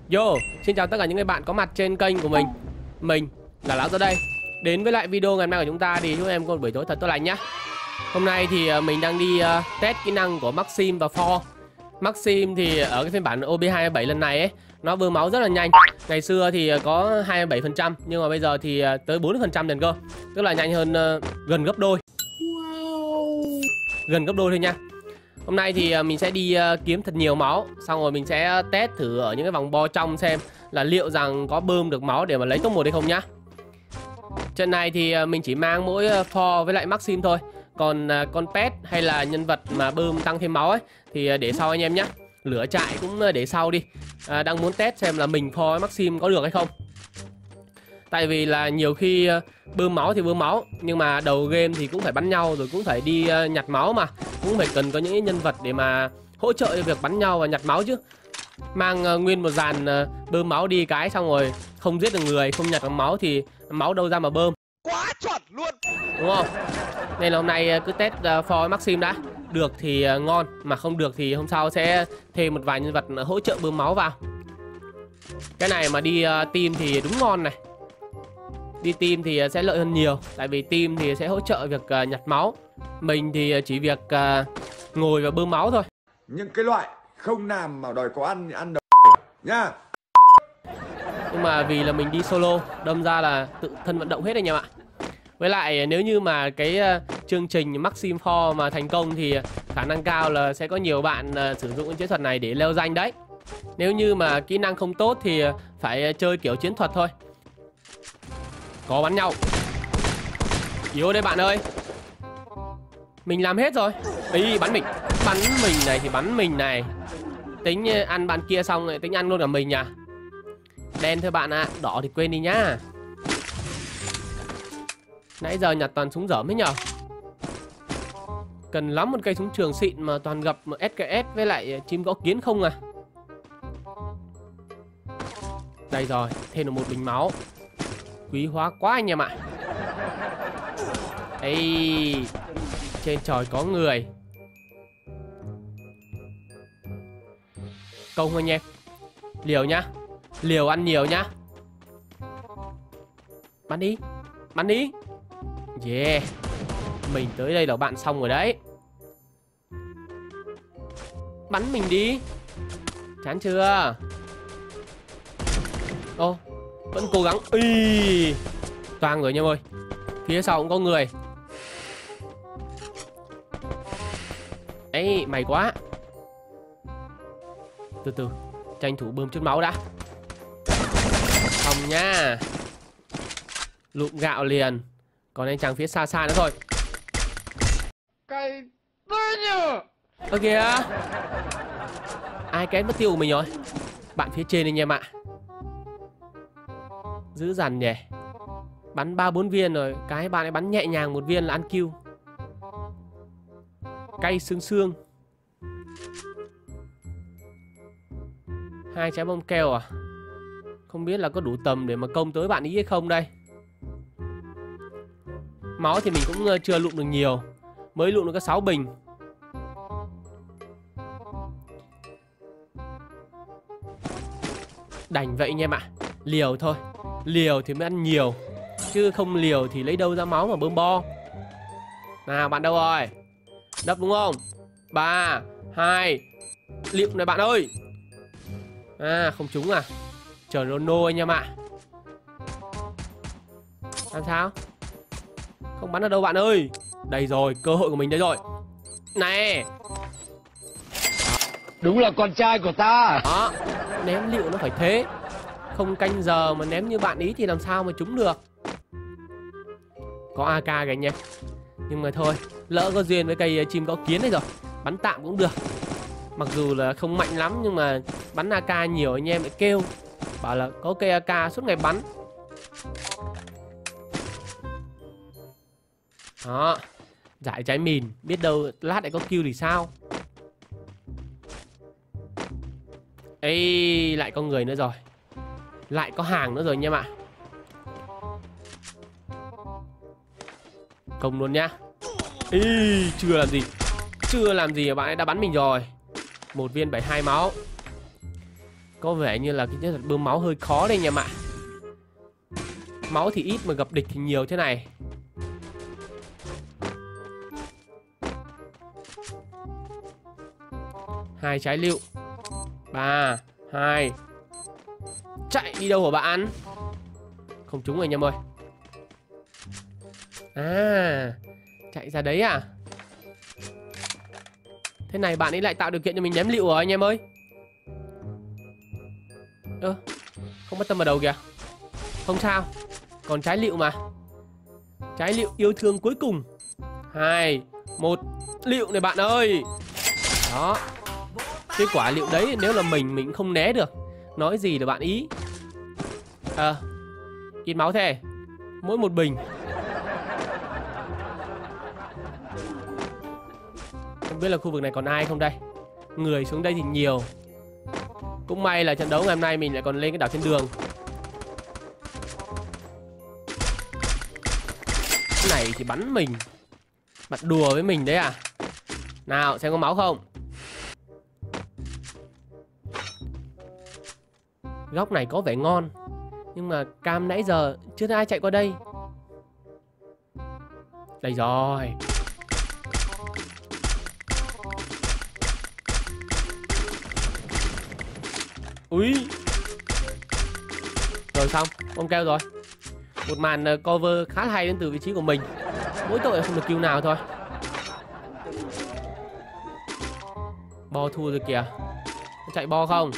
Yo, xin chào tất cả những người bạn có mặt trên kênh của mình. Mình là Lão Giơ đây. Đến với lại video ngày hôm nay của chúng ta thì chúc em có một buổi tối thật tốt lành nhá. Hôm nay thì mình đang đi test kỹ năng của Maxim và For. Maxim thì ở cái phiên bản OB27 lần này ấy, nó bơm máu rất là nhanh. Ngày xưa thì có 27% nhưng mà bây giờ thì tới 40% lần cơ. Tức là nhanh hơn gần gấp đôi. Gần gấp đôi thôi nha. Hôm nay thì mình sẽ đi kiếm thật nhiều máu. Xong rồi mình sẽ test thử ở những cái vòng bo trong xem là liệu rằng có bơm được máu để mà lấy top 1 hay không nhá. Trận này thì mình chỉ mang mỗi For với lại Maxim thôi. Còn con pet hay là nhân vật mà bơm tăng thêm máu ấy thì để sau anh em nhé. Lửa trại cũng để sau đi. Đang muốn test xem là mình For với Maxim có được hay không. Tại vì là nhiều khi bơm máu thì bơm máu, nhưng mà đầu game thì cũng phải bắn nhau, rồi cũng phải đi nhặt máu mà. Cũng phải cần có những nhân vật để mà hỗ trợ cho việc bắn nhau và nhặt máu chứ. Mang nguyên một dàn bơm máu đi cái xong rồi không giết được người, không nhặt được máu thì máu đâu ra mà bơm. Quá chuẩn luôn. Đúng không? Nên là hôm nay cứ test For Maxim đã. Được thì ngon, mà không được thì hôm sau sẽ thêm một vài nhân vật hỗ trợ bơm máu vào. Cái này mà đi team thì đúng ngon này. Đi team thì sẽ lợi hơn nhiều. Tại vì team thì sẽ hỗ trợ việc nhặt máu. Mình thì chỉ việc ngồi và bơm máu thôi. Những cái loại không làm mà đòi có ăn đầu nhá. Nhưng mà vì là mình đi solo, đâm ra là tự thân vận động hết anh em ạ. Với lại nếu như mà cái chương trình Maxim For mà thành công thì khả năng cao là sẽ có nhiều bạn sử dụng cái chiến thuật này để leo danh đấy. Nếu như mà kỹ năng không tốt thì phải chơi kiểu chiến thuật thôi. Có bắn nhau. Yếu đấy bạn ơi. Mình làm hết rồi. Ý, bắn mình. Bắn mình này thì bắn mình này. Tính ăn bạn kia xong rồi tính ăn luôn cả mình à. Đen thôi bạn ạ. Đỏ thì quên đi nhá. Nãy giờ nhặt toàn súng dởm hết nhờ. Cần lắm một cây súng trường xịn mà toàn gặp SKS với lại chim gõ kiến không à. Đây rồi, thêm được một bình máu. Quý hóa quá anh em ạ. Ê, trên trời có người. Công anh em. Liều nhá. Liều ăn nhiều nhá. Bắn đi. Bắn đi. Yeah. Mình tới đây là bạn xong rồi đấy. Bắn mình đi. Chán chưa? Ô, vẫn cố gắng. Ý, toang rồi anh em ơi. Phía sau cũng có người. Ấy, mày quá. Từ từ, tranh thủ bơm chút máu đã. Không nha. Lụm gạo liền. Còn anh chàng phía xa xa nữa thôi. Cái tôi nhờ. Ơ kìa. Ai kén mất tiêu của mình rồi. Bạn phía trên anh em ạ. Dữ dằn nhỉ. Bắn 3-4 viên rồi. Cái bạn ấy bắn nhẹ nhàng một viên là ăn kill. Cay xương xương. 2 trái bom keo à. Không biết là có đủ tầm để mà công tới bạn ý hay không đây. Máu thì mình cũng chưa lụm được nhiều. Mới lụm được có 6 bình. Đành vậy anh em ạ. Liều thôi. Liều thì mới ăn nhiều. Chứ không liều thì lấy đâu ra máu mà bơm bo. Nào bạn đâu rồi? Đập đúng không? 3, 2. Liệu này bạn ơi. À không trúng à. Chờ Rono anh em ạ. Làm sao? Không bắn ở đâu bạn ơi. Đây rồi, cơ hội của mình đây rồi. Nè. Đúng là con trai của ta. Đó. Ném liệu nó phải thế. Không canh giờ mà ném như bạn ý thì làm sao mà trúng được. Có AK kìa anh em. Nhưng mà thôi, lỡ có duyên với cây chim gõ kiến này rồi. Bắn tạm cũng được. Mặc dù là không mạnh lắm nhưng mà bắn AK nhiều anh em lại kêu. Bảo là có cây AK suốt ngày bắn. Đó. Giải trái mìn. Biết đâu lát lại có kill thì sao. Ê, lại có người nữa rồi. Lại có hàng nữa rồi anh em ạ. Công luôn nhá. Ê, chưa làm gì. Chưa làm gì mà bạn ấy đã bắn mình rồi. Một viên 72 máu. Có vẻ như là cái chiến thuật bơm máu hơi khó đây anh em ạ. Máu thì ít mà gặp địch thì nhiều thế này. Hai trái lựu. 3, 2. Chạy đi đâu hả bạn? Không trúng rồi anh em ơi. À, chạy ra đấy à? Thế này bạn ấy lại tạo điều kiện cho mình ném lựu rồi anh em ơi. Không bắt tâm vào đầu kìa. Không sao, còn trái lựu mà. Trái lựu yêu thương cuối cùng. 2, 1. Lựu này bạn ơi. Đó. Cái quả lựu đấy nếu là mình không né được. Nói gì là bạn ý. Ít máu thế. Mỗi một bình. Không biết là khu vực này còn ai không đây. Người xuống đây thì nhiều. Cũng may là trận đấu ngày hôm nay mình lại còn lên cái đảo thiên đường. Cái này thì bắn mình. Bạn đùa với mình đấy à? Nào xem có máu không. Góc này có vẻ ngon. Nhưng mà cam nãy giờ chưa thấy ai chạy qua đây. Đây rồi. Ui. Rồi xong, ông kêu rồi. Một màn cover khá là hay đến từ vị trí của mình. Mỗi tội là không được kill nào thôi. Bo thua rồi kìa. Có chạy bo không?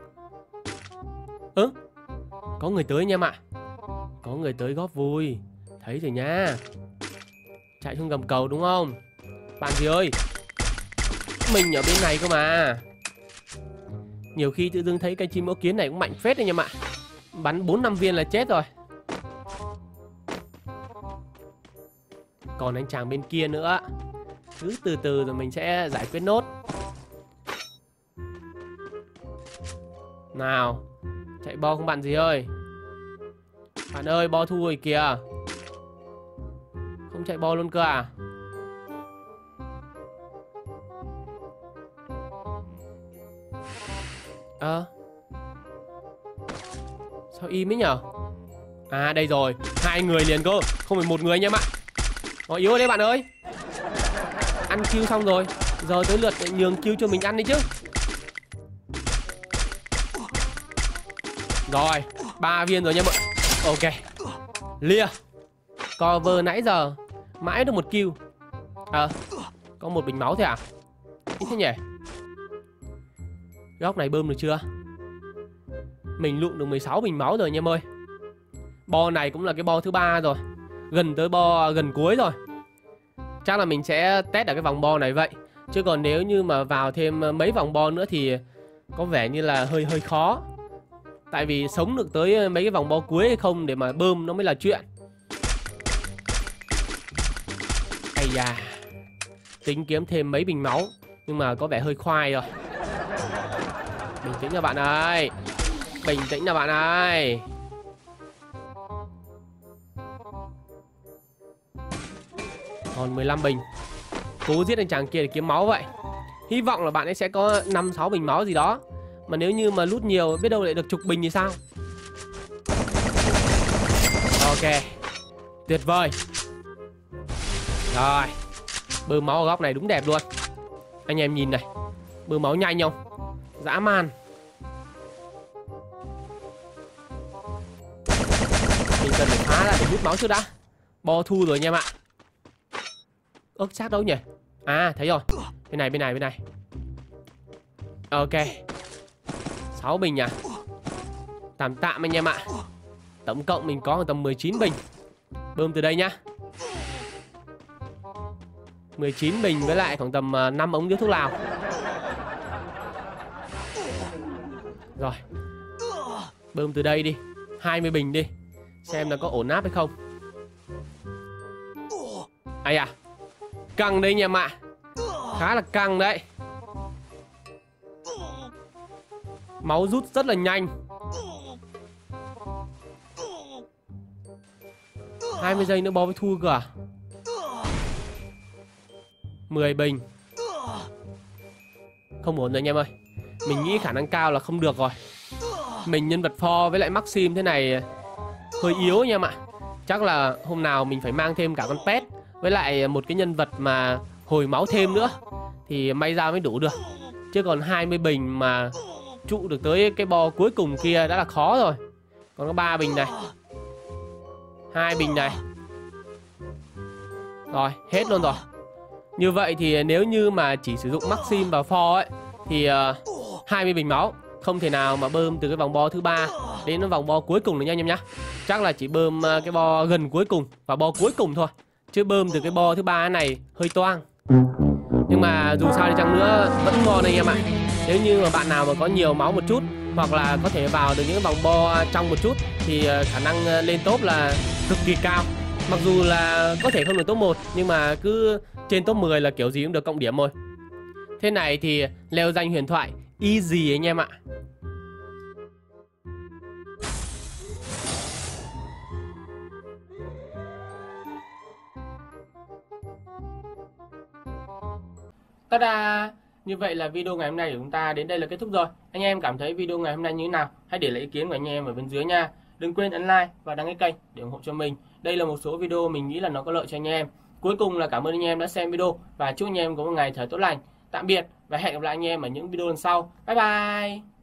Có người tới anh em ạ. Có người tới góp vui. Thấy rồi nha. Chạy xuống gầm cầu đúng không? Bạn gì ơi, mình ở bên này cơ mà. Nhiều khi tự dưng thấy cây chim mẫu kiến này cũng mạnh phết anh em ạ. Bắn 4-5 viên là chết rồi. Còn anh chàng bên kia nữa. Cứ từ từ rồi mình sẽ giải quyết nốt. Nào, chạy bo không bạn gì ơi. Bạn ơi, bo thu rồi kìa. Không chạy bo luôn cơ à? Sao im ấy nhở? À đây rồi, 2 người liền cơ. Không phải 1 người anh em ạ. Yếu ở đấy bạn ơi. Ăn kill xong rồi. Giờ tới lượt nhường kill cho mình ăn đi chứ. Rồi, 3 viên rồi nha mọi. Ok. Lia. Cover nãy giờ mãi được 1 kill. Có 1 bình máu thôi à? Ít thế nhỉ? Góc này bơm được chưa? Mình lụm được 16 bình máu rồi anh em ơi. Bo này cũng là cái bo thứ 3 rồi. Gần tới bo gần cuối rồi. Chắc là mình sẽ test ở cái vòng bo này vậy. Chứ còn nếu như mà vào thêm mấy vòng bo nữa thì có vẻ như là hơi khó. Tại vì sống được tới mấy cái vòng bo cuối hay không để mà bơm nó mới là chuyện. Ây da. Tính kiếm thêm mấy bình máu. Nhưng mà có vẻ hơi khoai rồi. Bình tĩnh nha bạn ơi. Bình tĩnh nha bạn ơi. Còn 15 bình. Cố giết anh chàng kia để kiếm máu vậy. Hy vọng là bạn ấy sẽ có 5-6 bình máu gì đó. Mà nếu như mà lút nhiều biết đâu lại được chục bình thì sao. Ok. Tuyệt vời. Rồi. Bơm máu ở góc này đúng đẹp luôn. Anh em nhìn này. Bơm máu nhanh không? Dã man. Mình cần phải phá ra để hút máu trước đã. Bo thu rồi anh em ạ. Ước xác đâu nhỉ? À thấy rồi. Bên này. Ok. 6 bình à? Tạm anh em ạ. Tổng cộng mình có tầm 19 bình. Bơm từ đây nhá. 19 bình với lại khoảng tầm 5 ống điếu thuốc lào. Rồi. Bơm từ đây đi. 20 bình đi. Xem là có ổn áp hay không. Ây à. Căng đấy anh em ạ. Khá là căng đấy. Máu rút rất là nhanh. 20 giây nữa bo với thua cơ à? 10 bình. Không ổn rồi anh em ơi. Mình nghĩ khả năng cao là không được rồi. mình nhân vật for với lại Maxim thế này hơi yếu anh em ạ. Chắc là hôm nào mình phải mang thêm cả con pet với lại một cái nhân vật mà hồi máu thêm nữa thì may ra mới đủ được. Chứ còn 20 bình mà trụ được tới cái bo cuối cùng kia đã là khó rồi. Còn có 3 bình này, 2 bình này. Rồi, hết luôn rồi. Như vậy thì nếu như mà chỉ sử dụng Maxim và for ấy thì 20 bình máu không thể nào mà bơm từ cái vòng bo thứ 3 đến vòng bo cuối cùng nữa nha anh em nhá. Chắc là chỉ bơm cái bo gần cuối cùng và bo cuối cùng thôi. Chứ bơm từ cái bo thứ 3 này hơi toang. Nhưng mà dù sao đi chăng nữa vẫn ngon anh em ạ. Nếu như mà bạn nào mà có nhiều máu một chút hoặc là có thể vào được những vòng bo trong một chút thì khả năng lên top là cực kỳ cao. Mặc dù là có thể không được top 1 nhưng mà cứ trên top 10 là kiểu gì cũng được cộng điểm rồi. Thế này thì leo danh huyền thoại easy anh em ạ. Ta-da! Như vậy là video ngày hôm nay của chúng ta đến đây là kết thúc rồi. Anh em cảm thấy video ngày hôm nay như thế nào? Hãy để lại ý kiến của anh em ở bên dưới nha. Đừng quên ấn like và đăng ký kênh để ủng hộ cho mình. Đây là một số video mình nghĩ là nó có lợi cho anh em. Cuối cùng là cảm ơn anh em đã xem video và chúc anh em có một ngày thời tốt lành. Tạm biệt và hẹn gặp lại anh em ở những video lần sau. Bye bye!